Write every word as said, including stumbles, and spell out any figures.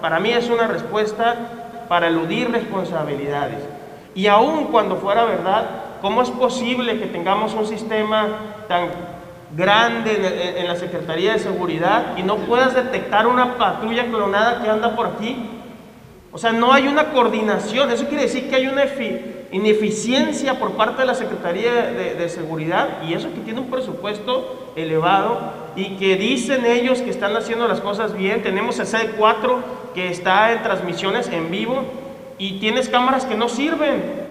Para mí es una respuesta para eludir responsabilidades. Y aun cuando fuera verdad, ¿cómo es posible que tengamos un sistema tan grande en, en la Secretaría de Seguridad y no puedas detectar una patrulla clonada que anda por aquí? O sea, no hay una coordinación. Eso quiere decir que hay una ineficiencia por parte de la Secretaría de, de Seguridad, y eso que tiene un presupuesto elevado y que dicen ellos que están haciendo las cosas bien. Tenemos el C cuatro que está en transmisiones en vivo y tienes cámaras que no sirven.